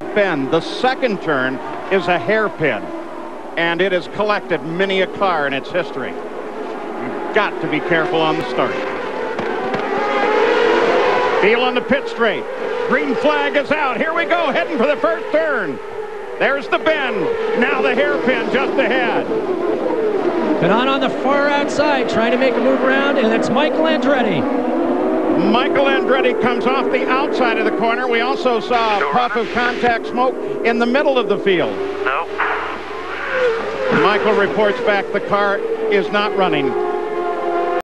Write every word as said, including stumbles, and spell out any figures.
that bend. The second turn is a hairpin, and it has collected many a car in its history. You've got to be careful on the start. Field on the pit straight. Green flag is out. Here we go, heading for the first turn. There's the bend. Now the hairpin just ahead. But on on the far outside, trying to make a move around, and it's Michael Andretti. Michael Andretti comes off the outside of the corner. We also saw a puff of contact smoke in the middle of the field. No. Michael reports back the car is not running.